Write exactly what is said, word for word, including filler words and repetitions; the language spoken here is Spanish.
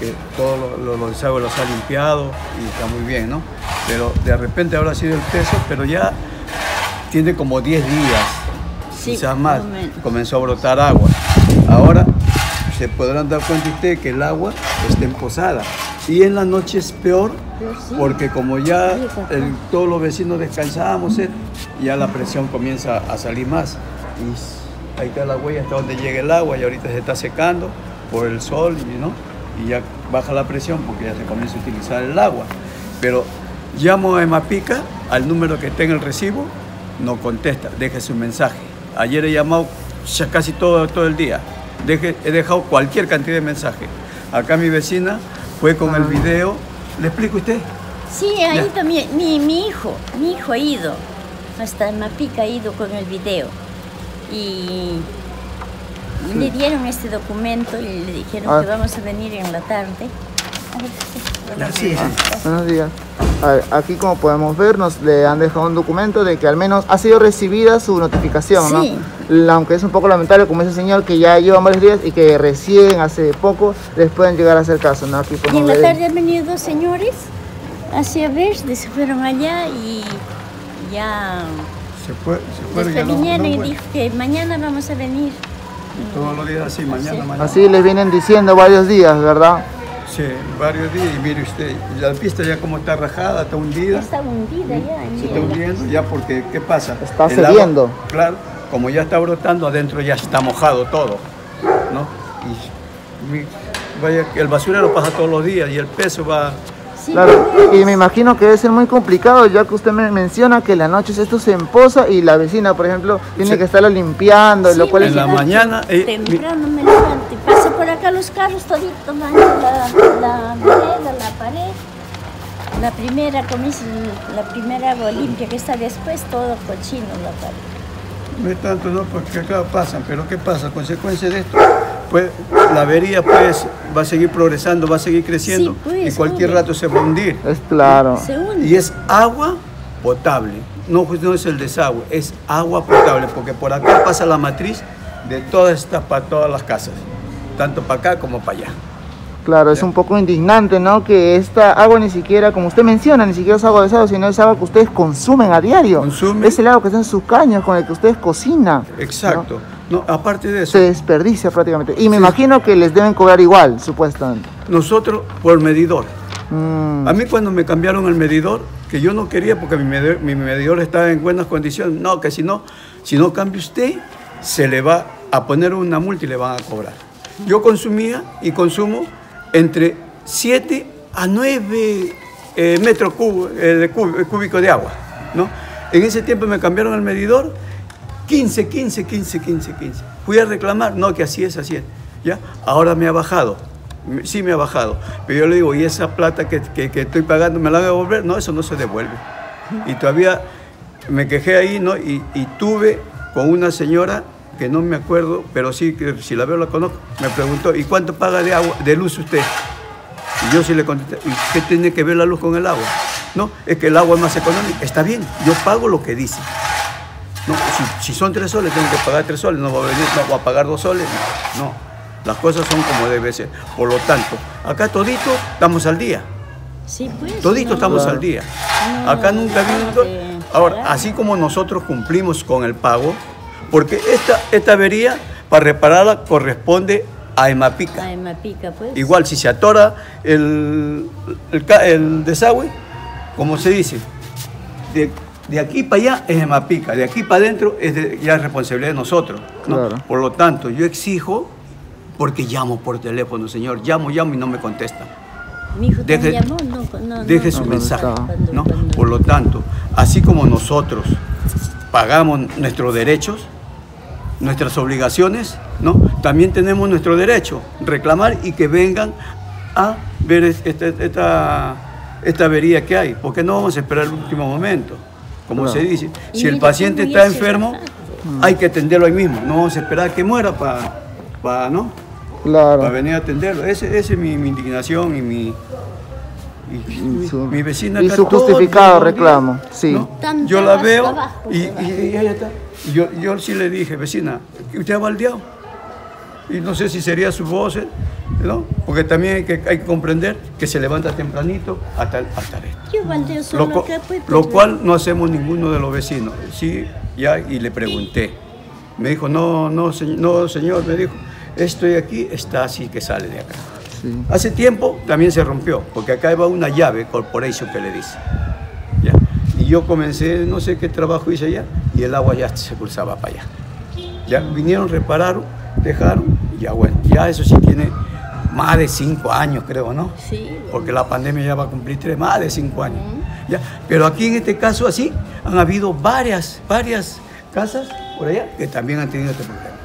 que todos los lo, desagües los ha limpiado y está muy bien, ¿no? Pero de repente ahora ha sido el peso, pero ya tiene como diez días, sí, quizás más, comenzó a brotar agua. Ahora se podrán dar cuenta ustedes que el agua está emposada. Y en la noche es peor, porque como ya el, todos los vecinos descansamos, ¿eh? Ya la presión comienza a salir más. Y ahí está la huella hasta donde llega el agua y ahorita se está secando por el sol, ¿no? Y ya baja la presión porque ya se comienza a utilizar el agua. Pero llamo a Emapica, al número que está en el recibo, no contesta, deje su mensaje. Ayer he llamado ya casi todo, todo el día, deje, he dejado cualquier cantidad de mensajes. Acá mi vecina fue con el video. ¿Le explico a usted? Sí, ha ido mi, mi, mi hijo, mi hijo ha ido, hasta Emapica ha ido con el video. Y sí, le dieron este documento y le dijeron ah. que vamos a venir en la tarde. A ver, sí, buenos, sí, días. Sí. buenos días. A ver, aquí como podemos ver, nos le han dejado un documento de que al menos ha sido recibida su notificación, sí, ¿no? Aunque es un poco lamentable, como ese señor que ya lleva varios días y que recién hace poco les pueden llegar a hacer caso, ¿no? Aquí y en la tarde han venido dos señores hacia ver, se fueron allá y ya se, fue, se fueron. Después vinieron no, no, y dijo que mañana vamos a venir. Todos los días así, mañana, sí. mañana. Así les vienen diciendo varios días, ¿verdad? Sí, varios días, y mire usted, la pista ya como está rajada, está hundida. Está hundida ya. Se está hundiendo ya porque, ¿qué pasa? Está cediendo. Claro, como ya está brotando, adentro ya está mojado todo, ¿no? Y mi, vaya, el basurero pasa todos los días y el peso va... Sí, claro, y me imagino que debe ser muy complicado, ya que usted me menciona que en la noche esto se empoza y la vecina, por ejemplo, tiene sí. que estarlo limpiando, sí, lo cual en es... la mañana... Eh, temprano me levanto y paso por acá los carros toditos, la, la vereda, la pared. La primera, comienza, la primera agua limpia que está después, todo cochino la pared. No es tanto, no, porque claro, pasan, pero ¿qué pasa? Consecuencia de esto, pues la avería pues va a seguir progresando, va a seguir creciendo, sí, pues, y cualquier hunde. rato se va a hundir. Es claro. Y es agua potable, no, no es el desagüe, es agua potable, porque por acá pasa la matriz de todas estas, para todas las casas, tanto para acá como para allá. Claro, es un poco indignante, ¿no? Que esta agua ni siquiera, como usted menciona, ni siquiera es agua de desagüe, sino es agua que ustedes consumen a diario. ¿Consumen? Es el agua que está en sus caños, con el que ustedes cocinan. Exacto. ¿No? No, aparte de eso... Se desperdicia prácticamente. Y me sí. imagino que les deben cobrar igual, supuestamente. Nosotros, por medidor. Mm. A mí cuando me cambiaron el medidor, que yo no quería porque mi medidor, mi medidor estaba en buenas condiciones, no, que si no, si no cambia usted, se le va a poner una multa y le van a cobrar. Yo consumía y consumo entre siete a nueve eh, metros cub, eh, de cub, cúbicos de agua, ¿no? En ese tiempo me cambiaron el medidor, quince, quince, quince, quince, quince. Fui a reclamar, no, que así es, así es, ¿ya? Ahora me ha bajado, sí me ha bajado, pero yo le digo, ¿y esa plata que, que, que estoy pagando me la van a devolver? No, eso no se devuelve. Y todavía me quejé ahí, ¿no? Y, y tuve con una señora que no me acuerdo, pero sí, que si la veo la conozco, me preguntó, ¿y cuánto paga de agua, de luz usted? Y yo sí le contesté, ¿y qué tiene que ver la luz con el agua? No, es que el agua es más económica. Está bien, yo pago lo que dice. No, si, si son tres soles, tengo que pagar tres soles, no voy a venir, no voy a pagar dos soles. No, no, las cosas son como debe ser. Por lo tanto, acá todito estamos al día. Sí, pues. Todito no, estamos claro. al día. No, acá nunca vino. de... Ahora, así como nosotros cumplimos con el pago, porque esta, esta avería, para repararla, corresponde a Emapica. A Emapica, pues. Igual, si se atora el, el, el desagüe, como se dice, de, de aquí para allá es Emapica, de aquí para adentro es de, ya es responsabilidad de nosotros, ¿no? Claro. Por lo tanto, yo exijo, porque llamo por teléfono, señor, llamo, llamo y no me contestan. Mi hijo te deje, llamó, no, no, deje no, su no, mensaje, cuando, ¿no? cuando... Por lo tanto, así como nosotros pagamos nuestros derechos, nuestras obligaciones, ¿no? También tenemos nuestro derecho, reclamar y que vengan a ver esta, esta, esta avería que hay, porque no vamos a esperar el último momento, como no. se dice. Si el paciente está enfermo, hay que atenderlo ahí mismo, no vamos a esperar que muera para, para, ¿no? Claro. Para venir a atenderlo. Esa ese es mi, mi indignación y mi... Y, y su, mi vecina y su justificado todo, reclamo, día, sí. ¿no? Yo la veo y, y, y ella está. Y yo, yo sí le dije, vecina, ¿usted ha baldeado? Y no sé si sería su voz, ¿no? Porque también hay que, hay que comprender que se levanta tempranito hasta, hasta esto. Yo baldeo solo Lo, acá, pues, lo pues, cual no hacemos ninguno de los vecinos. Sí, ya, y le pregunté. Me dijo, no, no, señor, no, señor, me dijo, estoy aquí, está así que sale de acá. Sí. Hace tiempo también se rompió, porque acá va una llave, corporation, que le dice. ¿Ya? Y yo comencé, no sé qué trabajo hice allá, y el agua ya se cruzaba para allá. Ya vinieron, repararon, dejaron, y ya bueno, ya eso sí tiene más de cinco años, creo, ¿no? Sí. Porque la pandemia ya va a cumplir tres, más de cinco años. ¿Ya? Pero aquí en este caso así, han habido varias, varias casas por allá que también han tenido este problema.